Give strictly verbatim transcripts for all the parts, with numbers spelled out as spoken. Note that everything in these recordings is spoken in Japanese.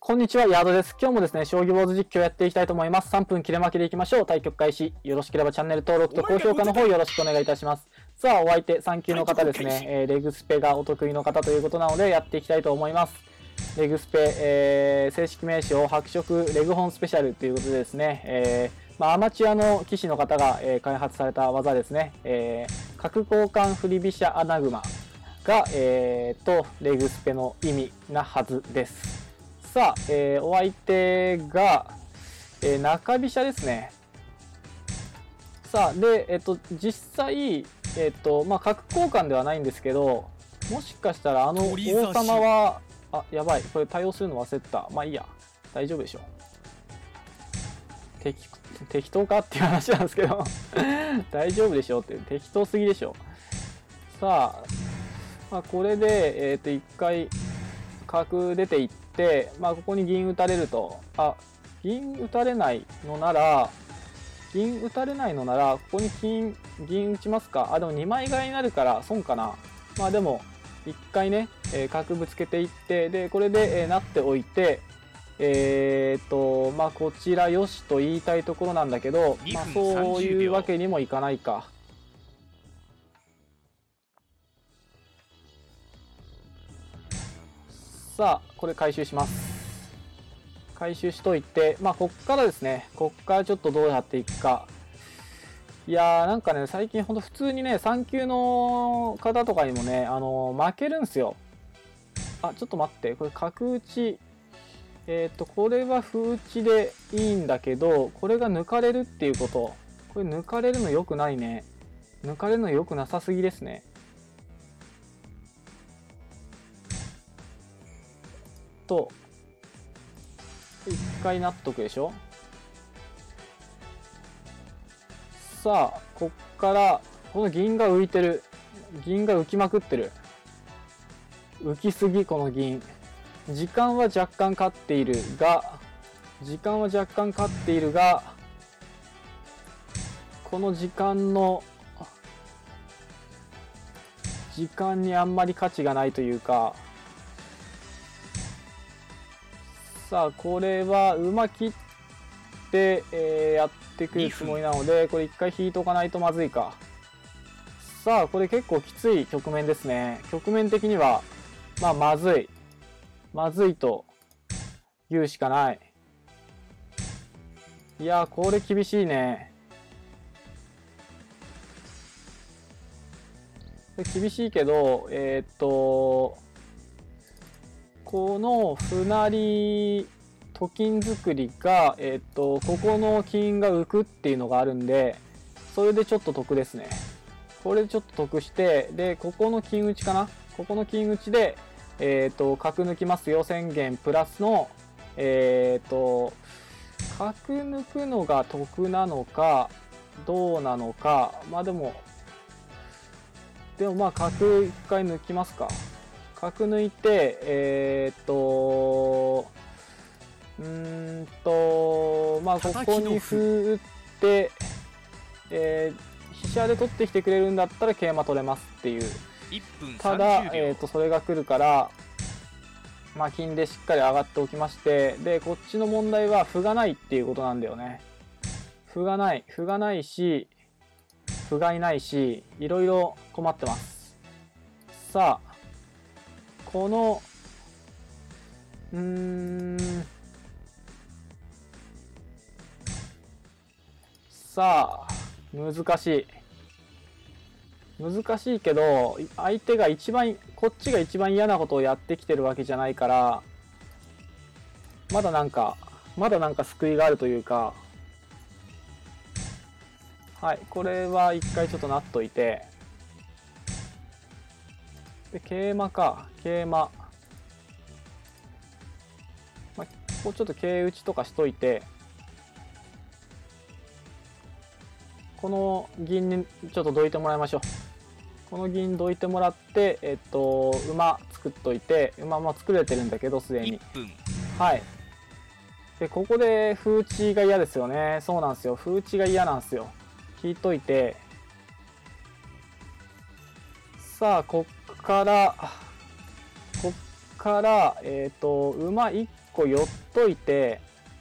こんにちは、ヤードです。今日もですね、将棋ウォーズ実況やっていきたいと思います。さんぷん切れ負けでいきましょう。対局開始。よろしければチャンネル登録と高評価の方よろしくお願いいたします。さあ、お相手さん級の方ですね、えー、レグスペがお得意の方ということなのでやっていきたいと思います。レグスペ、えー、正式名称、白色レグホンスペシャルということでですね、えーまあ、アマチュアの棋士の方が、えー、開発された技ですね。えー、角交換振り飛車アナグマが、えー、と、レグスペの意味なはずです。さあ、えー、お相手が、えー、中飛車ですね。さあ、で、えっと、実際、えっと、まあ、角交換ではないんですけど、もしかしたらあの王様は、あ、やばい、これ対応するの忘れてた。まあいいや、大丈夫でしょう。適、適当かっていう話なんですけど、大丈夫でしょうって、適当すぎでしょう。さあ、まあ、これで、えっと、一回、角出ていって、まあ、ここに銀打たれると、あ、銀打たれないのなら、銀打たれないのなら、ここに金、銀打ちますか。あ、でもにまい買いになるから損かな。まあでも、一回ね、えー、角ぶつけていって、で、これで、えー、なっておいて、えー、っと、まあこちらよしと言いたいところなんだけど、まあそういうわけにもいかないか。さあ、これ回収します。回収しといて、まあ、こっからですね、こっからちょっとどうやっていくか。いやー、なんかね、最近ほんと普通にね、さん級の方とかにもね、あのー、負けるんすよ。あ、ちょっと待って、これ角打ち。えっと、これは歩打ちでいいんだけど、これが抜かれるっていうこと。これ抜かれるの良くないね。抜かれるの良くなさすぎですね。と、一回なっとくでしょ。さあ、こっから、この銀が浮いてる。銀が浮きまくってる。浮きすぎ、この銀。時間は若干勝っているが、時間は若干勝っているが、この時間の、時間にあんまり価値がないというか、さあ、これは馬切って、えー、やってくるつもりなので、これ一回引いとかないとまずいか。さあ、これ結構きつい局面ですね。局面的には、まあ、まずい。まずいと言うしかない。いやー、これ厳しいね。厳しいけど、えー、っと、この歩成と金作りが、えー、っと、ここの金が浮くっていうのがあるんで、それでちょっと得ですね。これでちょっと得して、で、ここの金打ちかな、ここの金打ちで、えっと、角抜きますよ宣言プラスの、えっと、角抜くのが得なのか、どうなのか、まあでも、でもまあ角一回抜きますか。角抜いて、えっと、うーんと、まあここに歩打って、えー、飛車で取ってきてくれるんだったら桂馬取れますっていう。ただ、えー、とそれが来るから、まあ、金でしっかり上がっておきまして、でこっちの問題は歩がないっていうことなんだよね。歩がない歩がないし歩がいないし、いろいろ困ってます。さあ、このうーんさあ難しい難しいけど、相手が一番、こっちが一番嫌なことをやってきてるわけじゃないから、まだなんか、まだなんか救いがあるというか、はい、これは一回ちょっとなっといて、で、桂馬か、桂馬。まあ、ここちょっと桂打ちとかしといて、この銀にちょっとどいてもらいましょう。この銀どいてもらって、えっと、馬作っといて、馬も作れてるんだけど、すでに。はい。で、ここで歩打ちが嫌ですよね。そうなんですよ。歩打ちが嫌なんですよ。引いといて。さあ、こっから、こっから、えっと、馬いっこ寄っといて、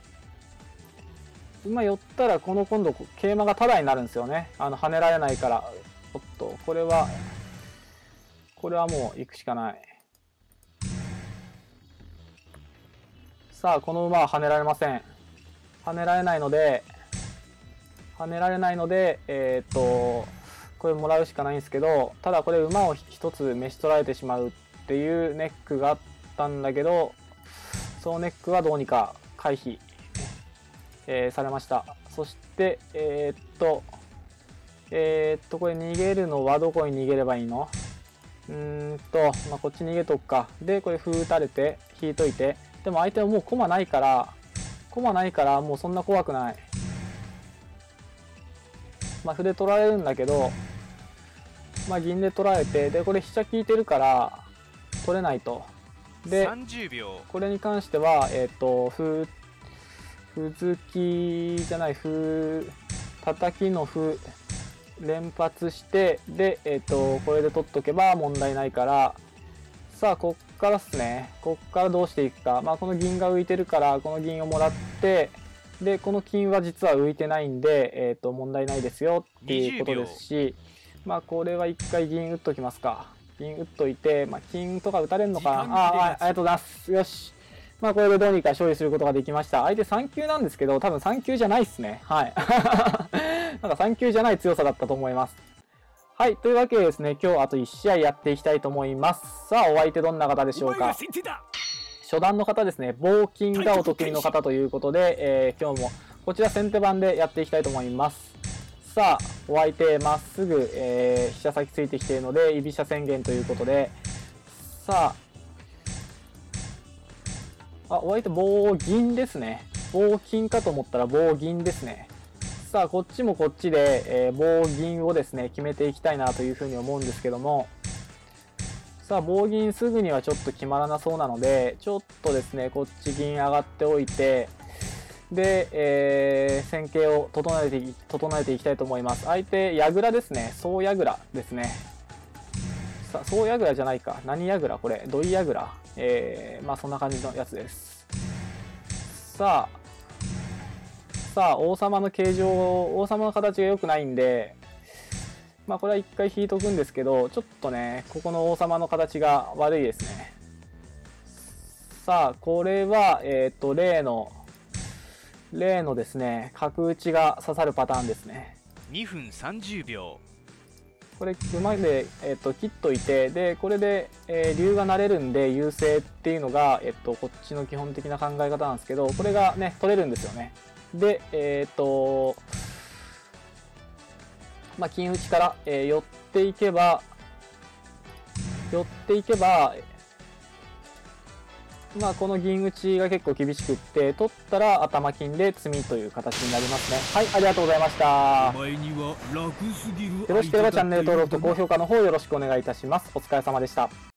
馬寄ったら、この今度、桂馬がタダになるんですよね。あの、跳ねられないから。おっと、これは、これはもう行くしかない。さあ、この馬は跳ねられません。跳ねられないので、跳ねられないので、えっと、これもらうしかないんですけど、ただこれ馬を一つ召し取られてしまうっていうネックがあったんだけど、そのネックはどうにか回避、えー、されました。そして、えー、っと、えー、っと、これ逃げるのはどこに逃げればいいの？うーんと、まあ、こっち逃げとくか。で、これ歩打たれて、引いといて。でも相手はもう駒ないから、駒ないからもうそんな怖くない。まあ、歩で取られるんだけど、まあ、銀で取られて、で、これ飛車効いてるから、取れないと。で、 さんじゅうびょう。 これに関しては、えっと、歩、歩突きじゃない、歩、叩きの歩、連発して、で、えっと、これで取っとけば問題ないから、さあ、こっからっすね。こっからどうしていくか。まあ、この銀が浮いてるから、この銀をもらって、で、この金は実は浮いてないんで、えっと、問題ないですよっていうことですし、まあ、これは一回銀打っときますか。銀打っといて、まあ、金とか打たれるのかな。ああ、ありがとうございます。よし。まあ、これでどうにか勝利することができました。相手さん級なんですけど、多分さん級じゃないっすね。はい。なんかさん級じゃない強さだったと思います。はい。というわけでですね、今日あといち試合やっていきたいと思います。さあ、お相手どんな方でしょうか。初段の方ですね、棒金がお得意の方ということで、えー、今日もこちら先手番でやっていきたいと思います。さあ、お相手まっすぐ、えー、飛車先ついてきているので、居飛車宣言ということで、さあ、あ、お相手棒銀ですね。棒金かと思ったら棒銀ですね。さあ、こっちもこっちで、えー、棒銀をですね、決めていきたいなというふうに思うんですけども、さあ、棒銀すぐにはちょっと決まらなそうなので、ちょっとですね、こっち銀上がっておいて、で、えー、戦型を整えて、整えていきたいと思います。相手、矢倉ですね。総矢倉ですね。さあ、総矢倉じゃないか。何矢倉これ。土井矢倉。えー、まあそんな感じのやつです。さあ、さあ、王様の形状、王様の形が良くないんで、まあこれは一回引いとくんですけど、ちょっとね、ここの王様の形が悪いですね。さあ、これは、えっと、例の、例のですね、角打ちが刺さるパターンですね。 にふんさんじゅうびょう。これ、馬で、えっと、切っといて、で、これで、えー、竜が成れるんで、優勢っていうのが、えっと、こっちの基本的な考え方なんですけど、これがね、取れるんですよね。で、えっと、まあ、金打ちから、えー、寄っていけば、寄っていけば、まあこの銀打ちが結構厳しくって、取ったら頭金で詰みという形になりますね。はい、ありがとうございました。よろしければチャンネル登録と高評価の方よろしくお願いいたします。お疲れ様でした。